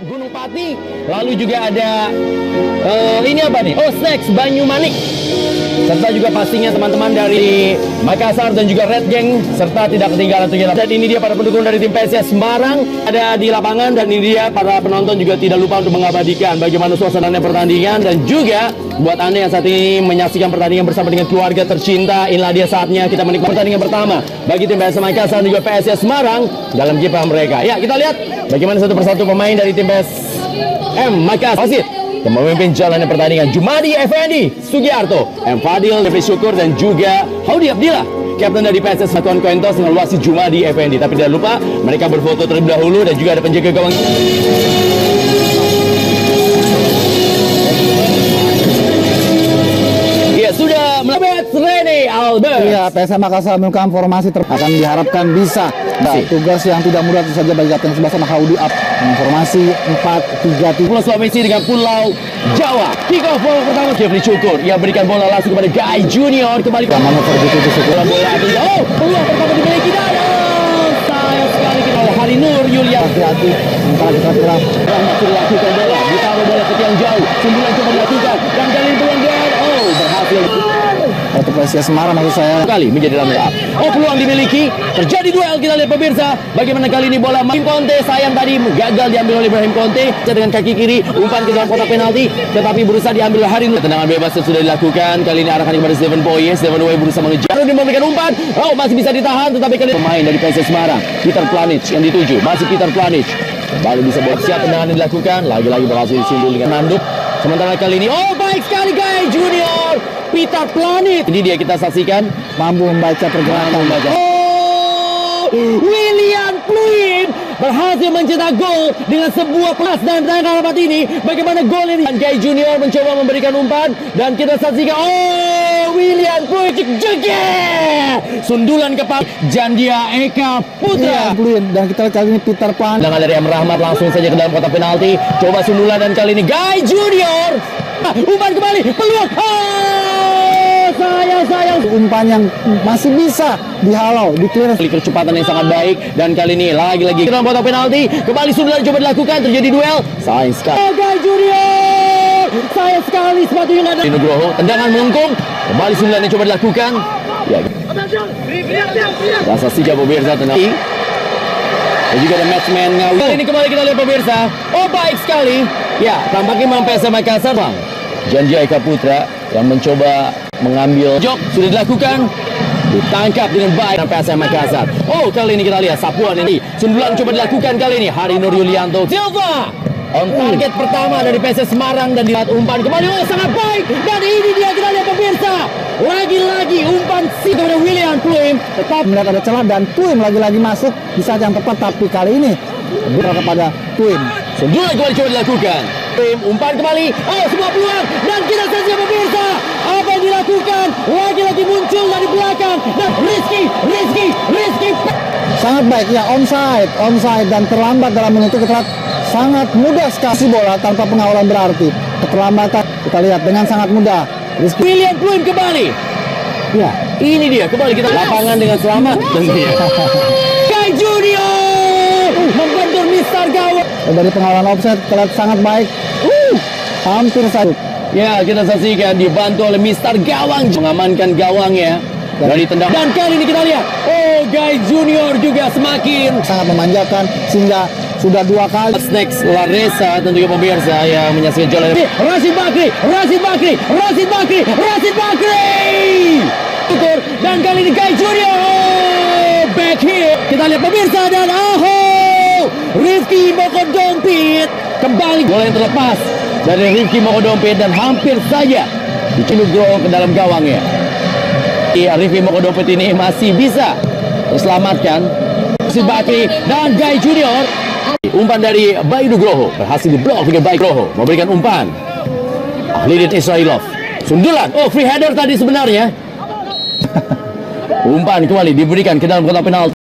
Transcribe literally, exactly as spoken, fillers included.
Gunung Pati, lalu juga ada uh, ini apa nih? Oh, Snacks Banyumanik, serta juga pastinya teman-teman dari Makassar dan juga Red Gang, serta tidak ketinggalan tentunya. Dan ini dia para pendukung dari tim P S S Semarang ada di lapangan, dan ini dia para penonton juga tidak lupa untuk mengabadikan bagaimana suasana pertandingan. Dan juga buat Anda yang saat ini menyaksikan pertandingan bersama dengan keluarga tercinta, inilah dia saatnya kita menikmati pertandingan pertama bagi tim P S S Makassar dan juga P S S Semarang dalam kiprah mereka. Ya, kita lihat bagaimana satu persatu pemain dari tim P S M Makassar wasit yang memimpin jalannya pertandingan. Jumadi Effendi Sugiarto, M Fadil, Devi Syukur, dan juga Haudi Abdillah, kapten dari P S S Satuan Koentos dengan wasit Jumadi Effendi. Tapi tidak lupa mereka berfoto terlebih dahulu, dan juga ada penjaga gawang. Ya, sudah melabat Rene Albert. Iya, P S M Makassar melakukan formasi ter akan diharapkan bisa. Nah, tugas yang tidak mudah tentu saja bagi kapten sebelah sana Haudi Ab dengan formasi empat tiga tiga. Pulau Sulawesi dengan Pulau Jawa. Kick off bola pertama Jeffrey Syukur. Ia berikan bola langsung kepada Guy Junior. Kembali ke manuver begitu Syukur. Bola bola. Oh, peluang pertama dimiliki dan oh, sayang sekali kita oleh Hari Nur Yulia. Hati-hati antara kita kira masih dilakukan bola. Ditaruh bola ke tiang jauh. Sembilan coba dilakukan dan kali ini peluang dan oh, berhasil. Untuk P S S Semarang maksud saya Kali menjadi runner up. Oh, peluang dimiliki. Terjadi duel, kita lihat pemirsa. Bagaimana kali ini bola Ibrahim Conte, sayang tadi gagal diambil oleh Ibrahim Conte dengan kaki kiri, umpan ke dalam kotak penalti, tetapi berusaha diambil oleh Hari Nur. Tendangan bebas sudah dilakukan. Kali ini arahkan kepada Steven Boye. Steven Boye berusaha mengejar. Lalu dia memberikan umpan. Oh, masih bisa ditahan, tetapi kali pemain dari P S S Semarang, Peter Planic yang dituju. Masih Peter Planic. Kembali bisa bola siap, tendangan yang dilakukan. Lagi-lagi berhasil disundul dengan Nanduk. Sementara kali ini, oh baik sekali Guy Junior. Peter Planic. Ini dia kita saksikan mampu membaca pergerakan. Oh, William Pluim berhasil mencetak gol dengan sebuah pas, dan dalam rapat ini bagaimana gol ini. Guy Junior mencoba memberikan umpan dan kita saksikan oh William Pluim jege sundulan ke Jandia Eka Putra. Iya, Pluim, dan kita lihat kali ini Peter Pan. Tendangan dari M Rahmat langsung saja ke dalam kotak penalti. Coba sundulan dan kali ini Guy Junior. Umpan kembali, peluang. Oh, sayang sayang. Umpan yang masih bisa dihalau, di clear. Kecepatan yang sangat baik, dan kali ini lagi-lagi dalam kotak penalti. Kembali sundulan coba dilakukan, terjadi duel. Sayang sekali. Oh, Guy Junior. Sayang sekali sepatunya nggak ada. Nugroho, tendangan melengkung. Kembali sundulan yang coba dilakukan. Ya. Rasa siga pemirsa tenang. Dan juga ada matchman Ngawi. Kali ini kembali kita lihat pemirsa. Oh, baik sekali. Ya, tampaknya memang P S M Makassar bang. Janji Eka Putra yang mencoba mengambil jok sudah dilakukan, ditangkap dengan baik P S M Makassar. Oh, kali ini kita lihat sapuan ini sundulan coba dilakukan kali ini Hari Nur Yulianto Silva on target uh. pertama dari P S S Semarang, dan dilihat umpan kembali. Oh, sangat baik, dan ini dia kita lihat pemirsa. Lagi-lagi umpan si kepada William Pluim, tetap melihat ada celah dan Pluim lagi-lagi masuk di saat yang tepat, tapi kali ini berada kepada Pluim. Sundulan kembali coba dilakukan. Pluim umpan kembali. Oh, semua peluang, dan kita saksikan pemirsa apa yang dilakukan. Lagi-lagi muncul dari belakang dan Rizky, Rizky, Rizky. Sangat baik ya, onside, onside dan terlambat dalam menutup. Kita lihat sangat mudah sekali bola tanpa pengawalan berarti. Keterlambatan kita lihat dengan sangat mudah. Rizky. William Pluim kembali. Ya, ini dia kembali kita lapangan dengan selamat tentunya. Guy Junior membentur mister gawang. Dari pengawalan offset terlihat sangat baik. Uh, hampir saja. Ya, kita saksikan dibantu oleh mister Gawang mengamankan gawangnya dari tendang. Dan kali ini kita lihat, oh Guy Junior juga semakin sangat memanjakan sehingga sudah dua kali. Snacks Laresa tentunya pemirsa yang menyaksikan jalan. Rashid Bakri, Rashid Bakri, Rashid Bakri, Rashid Bakri. Tutur, dan kali ini Guy Junior oh, back here. Kita lihat pemirsa, dan aho Rifki Mokodompit kembali. Bola yang terlepas dari Rifki Mokodompit dan hampir saja dicelup ke dalam gawangnya. Rifki Mokodompit ini masih bisa diselamatkan. Rashid Bakri dan Guy Junior. Umpan dari Bayu Nugroho berhasil diblok dengan baik. Nugroho memberikan umpan. Ahlidin Israilov. Sundulan. Oh, free header tadi sebenarnya. Umpan kembali diberikan ke dalam kotak penalti.